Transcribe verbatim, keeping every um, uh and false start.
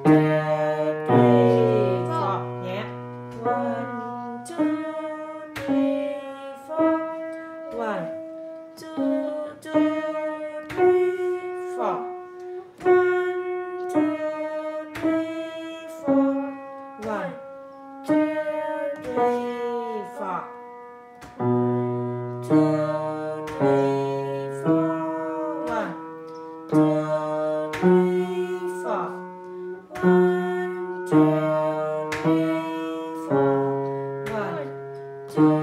three, four. Nhẹ. One, two, three, four. One, two, two, three, four. One, two, three, four. One, two, three, four. Two, three, four. One, two, three, four. One, two, three, four. One, two.